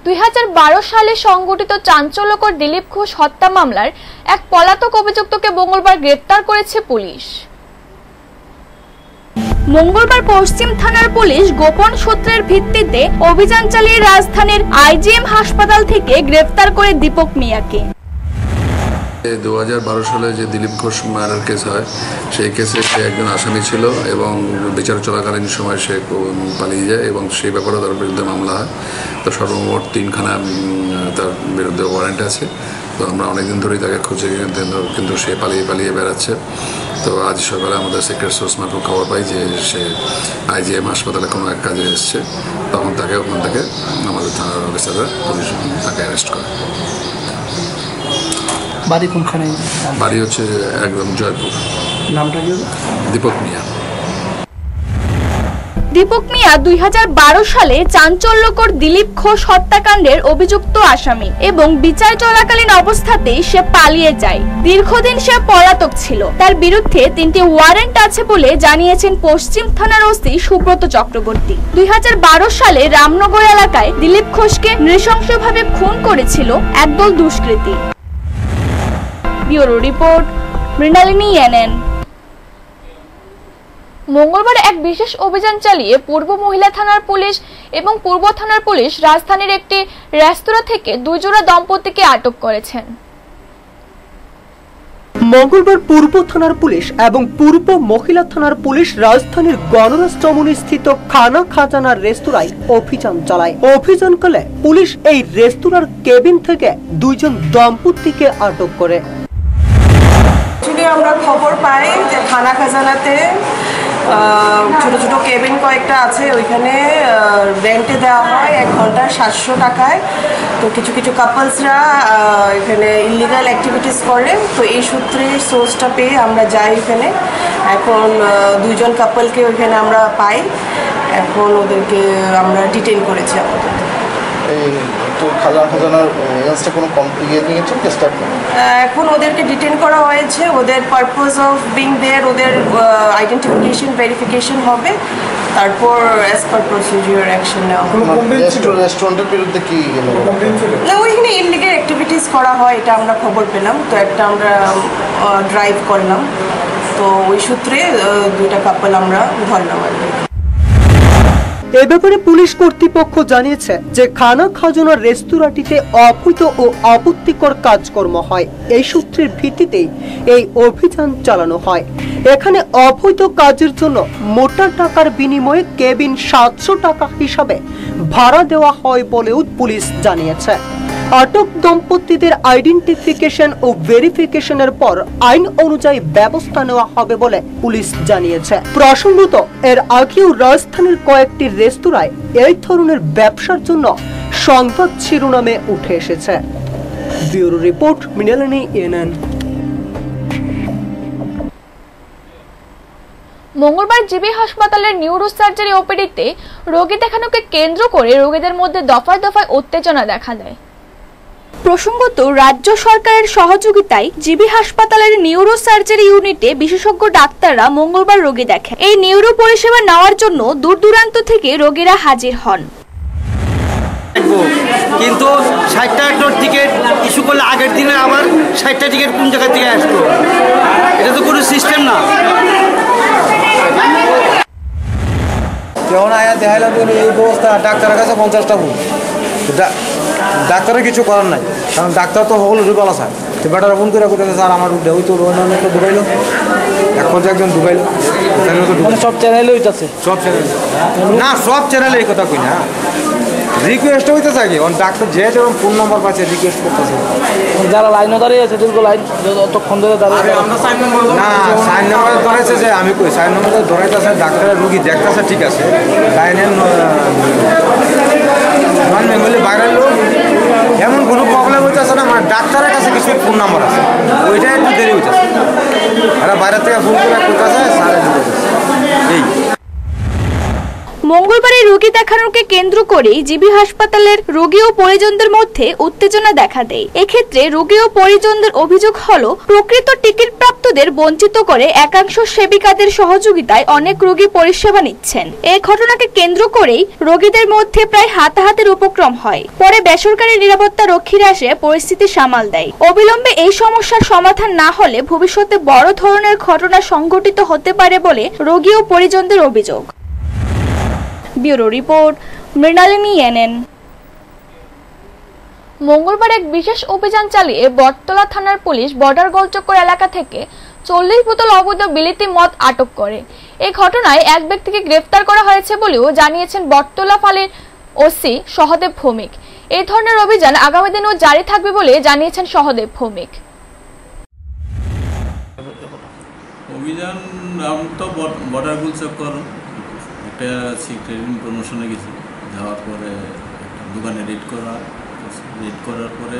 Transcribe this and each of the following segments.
2012 সালে সংঘটিত চাঞ্চল্যকর দিলীপ ঘোষ হত্যা মামলার এক পলাতক অভিযুক্তকে মঙ্গলবার গ্রেফতার করেছে পুলিশ। মঙ্গলবার পশ্চিম থানার পুলিশ গোপন সূত্রের ভিত্তিতে অভিযান চালিয়ে রাজধানীর আইজিএম হাসপাতাল থেকে গ্রেফতার করে দীপক মিয়াকে। 2012 সালে যে দিলীপ ঘোষ মার্ডার কেস হয় সেই কেসে সে একজন আসামি ছিল এবং বিচার চলাকালীন সময় সে পালিয়ে যায় এবং সেই ব্যাপারে তার বিরুদ্ধে মামলা হয়। তো সর্বমোট 3খানা তার বিরুদ্ধে ওয়ারেন্ট আছে। তো আমরা অনেকদিন ধরেই তাকে খুঁজে কিন্তু সে পালিয়ে বেড়াচ্ছে। তো আজ সকালে আমাদের সিক্রেট সোর্স মারফত খবর পাই যে সে আইজিএম হাসপাতালে কোনো এক কাজে এসছে, তখন তাকে ওখান থেকে আমাদের থানার অফিসাররা পুলিশ তাকে অ্যারেস্ট করে। বাড়ি কোনখানে? বাড়ি হচ্ছে একদম জয়পুর। নামটা কি? দীপক মিয়া। দীপক মিয়া 2012 সালে চাঞ্চল্যকর দিলীপ ঘোষ হত্যাকাণ্ডের অভিযুক্ত আসামি এবং বিচার চলাকালীন অবস্থাতেই সে পালিয়ে যায়। দীর্ঘদিন সে পলাতক ছিল। তার বিরুদ্ধে 3টি ওয়ারেন্ট আছে বলে জানিয়েছেন পশ্চিম থানার ওসি সুব্রত চক্রবর্তী। 2012 সালে রামনগর এলাকায় দিলীপ ঘোষকে নৃশংসভাবে খুন করেছিল একদল দুষ্কৃতী। Bureau report, Mrinalini NN. মঙ্গলবার এক বিশেষ অভিযান চালিয়ে পূর্ব মহিলা থানার পুলিশ এবং পূর্ব থানার পুলিশ রাজধানীর একটি রেস্তোরাঁ থেকে 2 জোড়া দম্পতিকে আটক করেছেন। মঙ্গলবার পূর্ব থানার পুলিশ এবং পূর্ব মহিলা থানার পুলিশ রাজধানীর গণরাজ চমুনি স্থিত খানা খাজানার রেস্তোরাঁয় অভিযান চালায়। অভিযানকালে পুলিশ এই রেস্তোরাঁর কেবিন থেকে 2 জন দম্পতিকে আটক করে। আমরা খবর পাই যে খানা খাজানাতে ছোট ছোট কেবিন কয়েকটা আছে, ওইখানে রেন্টে দেওয়া হয় 1 ঘন্টা 700 টাকায়। তো কিছু কিছু কাপলসরা এখানে ইলিগাল অ্যাক্টিভিটিস করে। তো এই সূত্রে সোর্সটা পেয়ে আমরা যাই এখানে। এখন 2 জন কাপলকে ওইখানে আমরা পাই। এখন ওদেরকে আমরা ডিটেইন করেছি আপাতত। এখন ওদেরকে ডিটেইন করা হয়েছে। ওদের পারপোজ অফ বিং দেয়ার, ওদের আইডেন্টিফিকেশন ভেরিফিকেশন হবে, তারপর অ্যাজ পার প্রসিডিউর অ্যাকশন নেওয়া হবে। রেস্টুরেন্টের বিরুদ্ধে কি না, ওইখানে ইলিগাল অ্যাক্টিভিটিস করা হয়, এটা আমরা খবর পেলাম। তো একটা আমরা ড্রাইভ করলাম, তো ওই সূত্রে 2টা কাপল আমরা ধরলাম আর কি। এ ব্যাপারে পুলিশ কর্তৃপক্ষ জানিয়েছে যে খানা খাজানার রেস্তোরাঁটিতে অবৈধ ও আপত্তিকর কাজকর্ম হয়। এই সূত্রের ভিত্তিতেই এই অভিযান চালানো হয়। এখানে অবৈধ কাজের জন্য মোটা টাকার বিনিময়ে কেবিন 700 টাকা হিসাবে ভাড়া দেওয়া হয় বলেও পুলিশ জানিয়েছে। আটক দম্পতিদের আইডেন্টিফিকেশন ও ভেরিফিকেশনের পর আইন অনুযায়ী ব্যবস্থা নেওয়া হবে বলে পুলিশ জানিয়েছে। প্রসঙ্গত, এর আগেও রাজধানীর কয়েকটি রেস্তোরাঁয় এই ধরনের ব্যবসার জন্য সংবাদ শিরোনামে উঠে এসেছে। Bureau report, Mrinalini NN. মঙ্গলবার জিবি হাসপাতালের নিউরো সার্জারি ওপিডিতে রোগী দেখানোকে কেন্দ্র করে রোগীদের মধ্যে দফায় দফায় উত্তেজনা দেখা দেয়। প্রসঙ্গত, রাজ্য সরকারের সহযোগিতায় জিবি হাসপাতালের নিউরো সার্জারি ইউনিটে বিশেষজ্ঞ ডাক্তাররা মঙ্গলবার রোগী দেখেন। এই নিউরো পরিষেবা নেওয়ার জন্য দূর দূরান্ত থেকে রোগীরা হাজির হন। কিন্তু 60 টাকার টিকিট ইস্যু করলে আগের দিনে আবার 60টা টিকিট কোন জায়গা থেকে আসতো? এটা তো কোনো সিস্টেম না। যখন আয়া দেখাইলাম এই ব্যবস্থা, ডাক্তারের কাছে 50টা ভুল, ডাক্তারের কিছু করার নাই, কারণ ডাক্তার তো হল ঢুকালো স্যার। তো বেটারা ফোন করে করতেছে, স্যার আমার ওই তো অন্যকে ঢুকাইলো, এক পর্যায়ে একজন ঢুকাইলো। সব চ্যানেলে হইতেছে, সব চ্যানেল না, সব চ্যানেলে এই কথা কই না। রিকোয়েস্ট হইতেছে কি, ডাক্তার যে যেমন ফোন নাম্বার পাচ্ছে রিকোয়েস্ট করতেছে। যারা লাইনে দাঁড়িয়ে আছে দীর্ঘ লাইন যতক্ষণ ধরে দাঁড়িয়ে না, সাইন নাম্বার ধরেছে যে আমি কই সাইন নাম্বার ধরাইতেছে, ডাক্তারের রুগী দেখতেছে, ঠিক আছে, লাইনের নন বেঙ্গলি বাইরের লোক, এমন কোনো প্রবলেম হইতেছে না, মানে ডাক্তারের কাছে কিছু ফোন নাম্বার আছে, ওইটাই একটু দেরি হইতেছে। এরা বাইরে থেকে ফোন করে করতেছে, সারে এই। মঙ্গলবারে রোগী দেখানোকে কেন্দ্র করেই জিবি হাসপাতালের রোগী ও পরিজনদের মধ্যে উত্তেজনা দেখা দেয়। এক্ষেত্রে রোগী ও পরিজনদের অভিযোগ হলো প্রকৃত টিকিট প্রাপ্তদের বঞ্চিত করে একাংশ সেবিকাদের সহযোগিতায় অনেক রোগী পরিষেবা নিচ্ছেন। এই ঘটনাকে কেন্দ্র করেই রোগীদের মধ্যে প্রায় হাতাহাতির উপক্রম হয়। পরে বেসরকারি নিরাপত্তা রক্ষীরা এসে পরিস্থিতি সামাল দেয়। অবিলম্বে এই সমস্যার সমাধান না হলে ভবিষ্যতে বড় ধরনের ঘটনা সংঘটিত হতে পারে বলে রোগী ও পরিজনদের অভিযোগ। Bureau report, Mrinalini NN. মঙ্গলবার এক বিশেষ অভিযান চালিয়ে বটতলা থানার পুলিশ বর্ডার গোলচক্কর এলাকা থেকে 40 বোতল অবৈধ বিলিতি মদ আটক করে। এই ঘটনায় এক ব্যক্তিকে গ্রেফতার করা হয়েছে বলেও জানিয়েছেন বটতলা ফাঁড়ির ওসি সহদেব ভৌমিক। এই ধরনের অভিযান আগামী দিনেও জারি থাকবে বলে জানিয়েছেন সহদেব ভৌমিক। অভিযান আমি তো বর্ডার গোলচক্কর একটা সিক্রেট প্রমোশনে গেছি, যাওয়ার পরে একটা দোকানে রেড করার পরে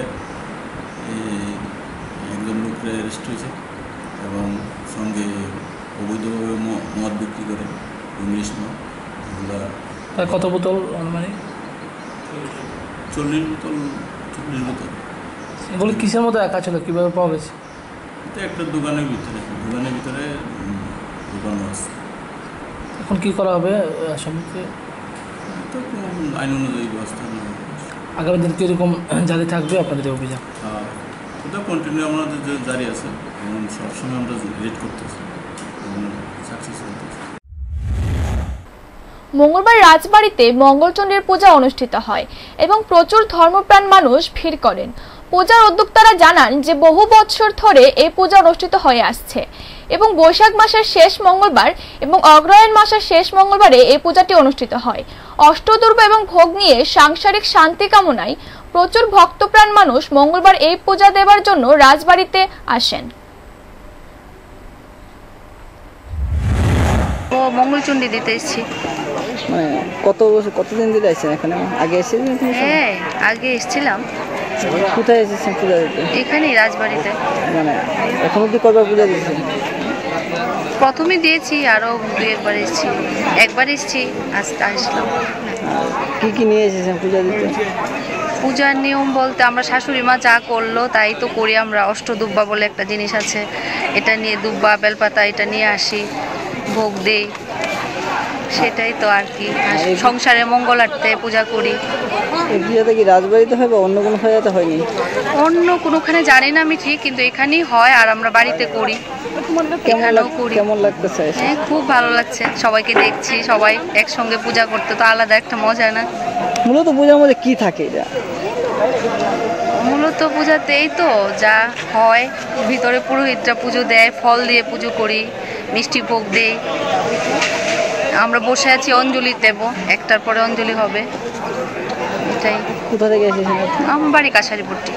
একজন লোককে অ্যারেস্ট হয়েছে এবং সঙ্গে অবৈধভাবে মদ বিক্রি করে ইংলিশ মদ, এগুলা কত বোতল মানে 40 বোতল। এগুলো কিসের মতো একা ছিল, কীভাবে পাওয়া গেছে? এটা একটা দোকানের ভিতরে দোকান আছে। এখন কি করা হবে আসামিকে? তো আইন অনুযায়ী ব্যবস্থা নেওয়া হবে। আগামী দিন কীরকম জারি থাকবে আপনাদের অভিযান? এটা কন্টিনিউ আমাদের জারি আছে এবং সবসময় আমরা রেড করতেছি এবং সাকসেস হতেছি। মঙ্গলবার রাজবাড়িতে মঙ্গলচণ্ডীর পূজা অনুষ্ঠিত হয় এবং প্রচুর ধর্মপ্রাণ মানুষ ভিড় করেন। পূজার উদ্যোক্তারা জানান যে বহু বছর ধরে এই পূজা অনুষ্ঠিত হয়ে আসছে এবং বৈশাখ মাসের শেষ মঙ্গলবার এবং অগ্রহায়ণ মাসের শেষ মঙ্গলবারে এই পূজাটি অনুষ্ঠিত হয়। অষ্টদুর্গা এবং ভোগ নিয়ে সাংসারিক শান্তি কামনায় প্রচুর ভক্তপ্রাণ মানুষ মঙ্গলবার এই পূজা দেওয়ার জন্য রাজবাড়িতে আসেন। মঙ্গলচণ্ডী দিতে এসেছি। মানে কতদিন দিতে আসছেন এখানে? আগে এসেছিলেন? হ্যাঁ, আগে এসেছিলাম। কোথায় এসেছেন পূজা দিতে? এখানেই, রাজবাড়িতে। মানে এখন অব্দি কবার পূজা দিয়েছেন? প্রথমে দিয়েছি, আরও 2-1 এসেছি। একবার এসেছি, আজকে আসলাম। কি নিয়ে এসেছেন পূজা দিতে? পূজার নিয়ম বলতে আমরা শাশুড়ি মা যা করলো তাই তো করি আমরা। অষ্টদুব্বা বলে একটা জিনিস আছে, এটা নিয়ে দুব্বা বেলপাতা এটা নিয়ে আসি, ভোগ দেই, সেটাই তো আর কি। সংসারে মঙ্গলার্থে পূজা করি। এই পূজাটা কি রাজবাড়িতে হয় বা অন্য কোনো জায়গাতে হয়নি? অন্য কোনোখানে জানি না আমি ঠিক, কিন্তু এখানেই হয় আর আমরা বাড়িতে করি। কেমন লাগতেছে? হ্যাঁ, খুব ভালো লাগছে। সবাইকে দেখছি, সবাই একসঙ্গে পূজা করতে তো আলাদা একটা মজা না? মূলত পূজার মধ্যে কি থাকে? এটা মূলত পূজাতে এই তো যা হয়, ভিতরে পুরোহিতরা পুজো দেয়, ফল দিয়ে পুজো করি, মিষ্টি ভোগ দেই। আমরা বসে আছি, অঞ্জলি দেব, 1টার পরে অঞ্জলি হবে। এটাই। কোথা থেকে এসেছেন? আমার বাড়ি কাছারিপট্টি।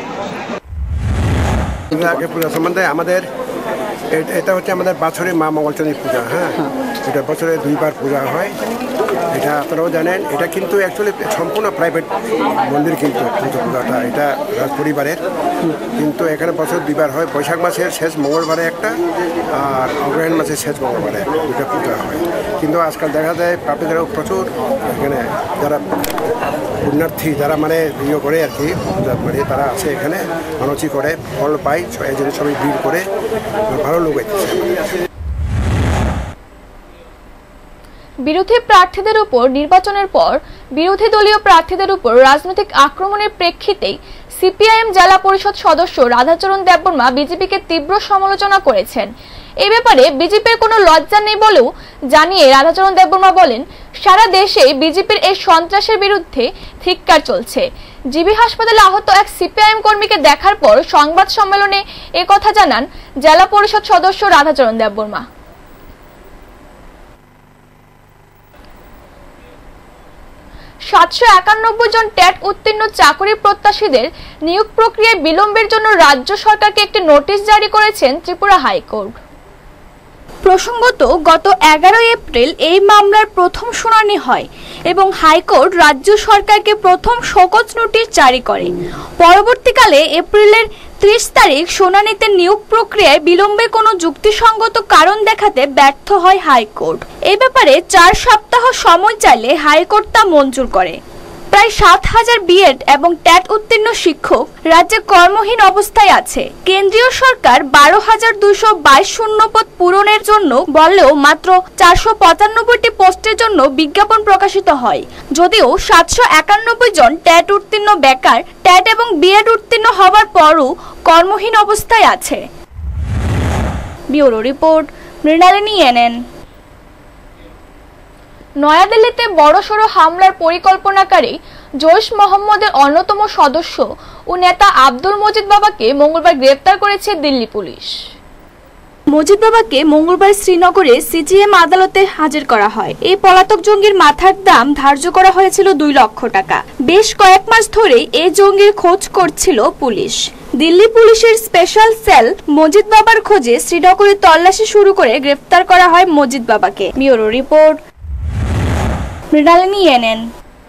পূজা সম্বন্ধে আমাদের এটা হচ্ছে আমাদের বছরে মা মঙ্গলচণ্ডী পূজা। হ্যাঁ, এটা বছরে 2বার পূজা হয়, এটা আপনারাও জানেন। এটা কিন্তু অ্যাকচুয়ালি সম্পূর্ণ প্রাইভেট মন্দির, কিন্তু পূজাটা এটা রাজ পরিবারের। কিন্তু এখানে বছর 2বার হয়, বৈশাখ মাসের শেষ মঙ্গলবারে একটা আর অগ্রহায়ণ মাসের শেষ মঙ্গলবারে দুটো পূজা হয়। কিন্তু আজকাল দেখা যায় পাবলিকেরও প্রচুর এখানে যারা পুণ্যার্থী যারা মানে ইয়ে করে আর কি পূজা করে, তারা আসে এখানে মানসি করে, ফল পায়, এই জন্য সবাই ভিড় করে, ভালো লোক আছে। বিরোধী প্রার্থীদের উপর নির্বাচনের পর বিরোধী দলীয় প্রার্থীদের উপর রাজনৈতিক আক্রমণের প্রেক্ষিতেই সিপিআইএম জেলা পরিষদ সদস্য রাধাচরণ দেববর্মা বিজেপিকে তীব্র সমালোচনা করেছেন। এই ব্যাপারে বিজেপির কোনো লজ্জা নেই বলেও জানিয়ে রাধাচরণ দেববর্মা বলেন, সারা দেশে বিজেপির এই সন্ত্রাসের বিরুদ্ধে ধিক্কার চলছে। জিবি হাসপাতালে আহত এক সিপিআইএম কর্মীকে দেখার পর সংবাদ সম্মেলনে একথা জানান জেলা পরিষদ সদস্য রাধাচরণ দেববর্মা। 791 জন টেট উত্তীর্ণ চাকরি প্রত্যাশীদের নিয়োগ প্রক্রিয়ায় বিলম্বের জন্য রাজ্য সরকারকে একটি নোটিশ জারি করেছেন ত্রিপুরা হাইকোর্ট। প্রসঙ্গত গত 11 এপ্রিল এই মামলার প্রথম শুনানি হয় এবং হাইকোর্ট রাজ্য সরকারকে প্রথম শোকজ নোটিশ জারি করে। পরবর্তীকালে এপ্রিলের 30 তারিখ শুনানিতে নিয়োগ প্রক্রিয়ায় বিলম্বে কোনো যুক্তিসঙ্গত কারণ দেখাতে ব্যর্থ হয় হাইকোর্ট। এই ব্যাপারে 4 সপ্তাহ সময় চাইলে হাইকোর্ট তা মঞ্জুর করে। প্রায় 7000 বিএড এবং ট্যাট উত্তীর্ণ শিক্ষক রাজ্যে কর্মহীন অবস্থায় আছে। কেন্দ্রীয় সরকার 12222 শূন্যপদ পূরণের জন্য বললেও মাত্র 495টি পোস্টের জন্য বিজ্ঞাপন প্রকাশিত হয়। যদিও 791 জন ট্যাট উত্তীর্ণ বেকার ট্যাট এবং বিএড উত্তীর্ণ হওয়ার পরও কর্মহীন অবস্থায় আছে। Bureau report, Mrinalini NN. নয়াদিল্লিতে বড়সড় হামলার পরিকল্পনাকারী জৈশ মোহাম্মদের অন্যতম সদস্য ও নেতা আব্দুল মজিদ বাবাকে মঙ্গলবার গ্রেফতার করেছে দিল্লি পুলিশ। মজিদ বাবাকে মঙ্গলবার শ্রীনগরে সিজিএম আদালতে হাজির করা হয়। এই পলাতক জঙ্গির মাথার দাম ধার্য করা হয়েছিল 2 লক্ষ টাকা। বেশ কয়েক মাস ধরে এই জঙ্গির খোঁজ করছিল পুলিশ। দিল্লি পুলিশের স্পেশাল সেল মজিদ বাবার খোঁজে শ্রীনগরে তল্লাশি শুরু করে গ্রেফতার করা হয় মজিদ বাবাকে। Bureau report, Mrinalini NN.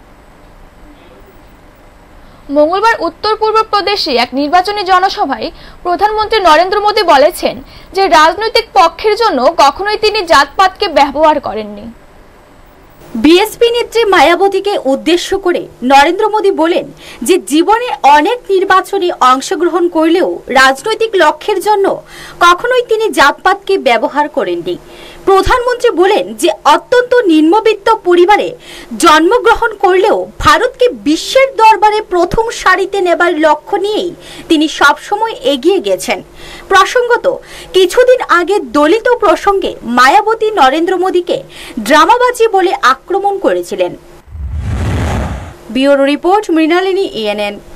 মঙ্গলবার উত্তর পূর্ব প্রদেশে এক নির্বাচনী জনসভায় প্রধানমন্ত্রী নরেন্দ্র মোদী বলেছেন যে রাজনৈতিক পক্ষের জন্য কখনোই তিনি জাতপাতকে ব্যবহার করেননি। বিএসপি নেত্রী মায়াবতীকে উদ্দেশ্য করে নরেন্দ্র মোদী বলেন যে জীবনে অনেক নির্বাচনে অংশগ্রহণ করলেও রাজনৈতিক লক্ষ্যের জন্য কখনোই তিনি জাতপাতকে ব্যবহার করেননি। প্রধানমন্ত্রী বলেন যে অত্যন্ত নিম্নবিত্ত পরিবারে জন্মগ্রহণ করলেও ভারতকে বিশ্বের দরবারে প্রথম সারিতে নেবার লক্ষ্য নিয়েই তিনি সবসময় এগিয়ে গেছেন। প্রসঙ্গত কিছুদিন আগে দলিত প্রসঙ্গে মায়াবতী নরেন্দ্র মোদীকে ড্রামাবাজি বলে আক্রমণ করেছিলেন। Bureau report, Mrinalini ANN.